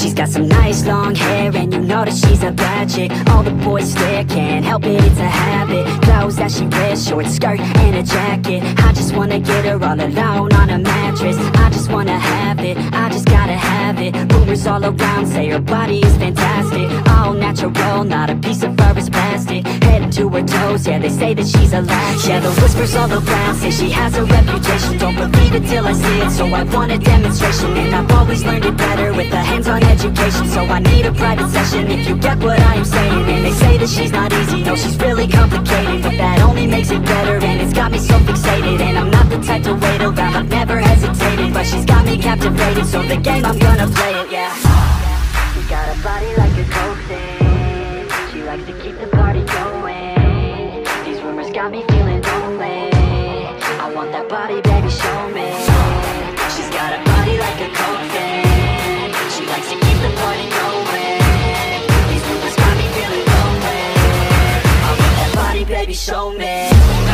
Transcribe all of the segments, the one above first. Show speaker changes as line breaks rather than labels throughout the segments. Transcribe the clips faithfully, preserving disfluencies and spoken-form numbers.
She's got some nice long hair, and you know that she's a bad chick. All the boys stare, can't help it, it's a habit. Clothes that she wears, short skirt and a jacket. I just wanna get her all alone on a mattress. I just wanna have it, I just gotta have it. Rumors all around say her body is fantastic. All natural, not a piece of fur is plastic. Head to her toes, yeah, they say that she's a latch. Yeah, the whispers all around say she has a reputation. Don't believe it till I see it, so I want a demonstration. And I've always learned it better with a hands-on education. So I need a private session if you get what I am saying. And they say that she's not easy, no, she's really complicated. But that only makes it better, and it's got me so fixated. And I'm not the type to wait around, I've never hesitated. But she's got me captivated, so the game, I'm gonna play it, yeah. She got a body like a coke thing. She likes to keep the party going. These rumors got me feeling lonely. I want that body, baby, show me. She's got a body like a coke thing. She likes to keep the party going. These rumors got me feeling lonely. I want that body, baby, show me.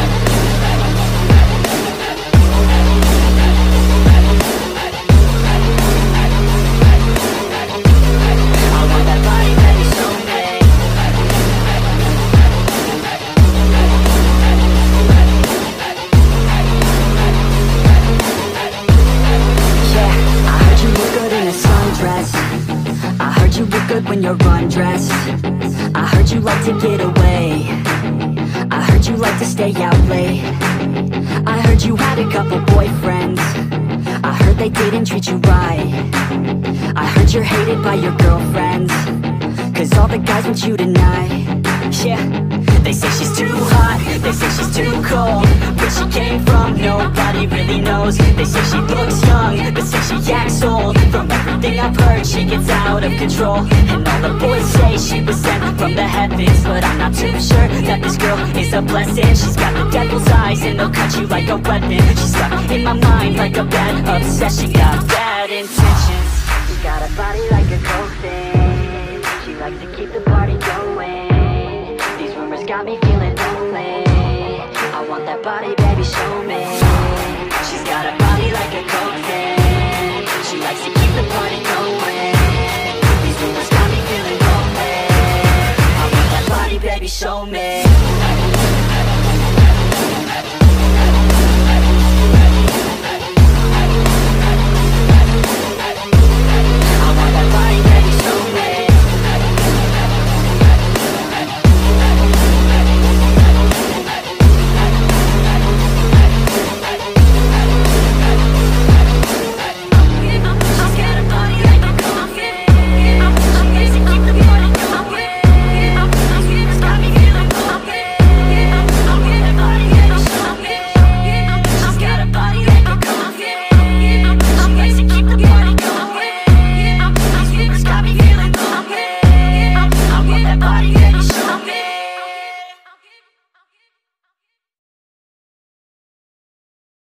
When you're undressed, I heard you like to get away. I heard you like to stay out late. I heard you had a couple boyfriends. I heard they didn't treat you right. I heard you're hated by your girlfriends, cause all the guys want you tonight. Yeah, they say she's too hot, they say she's too cold. Where she came from, nobody really knows. They say she looks young, but say she acts old. From everything I've heard, she gets out of control. And all the boys say she was sent from the heavens, but I'm not too sure that this girl is a blessing. She's got the devil's eyes, and they'll cut you like a weapon. She's stuck in my mind like a bad obsession. Got bad intentions. She's got a body like a coke thing. She likes to keep the party going. These rumors got me feeling lonely. I want that body, baby, show me. She's got a body like a coke thing. She likes to keep the party going. These rumors got me feeling lonely. I want that body, baby, show me.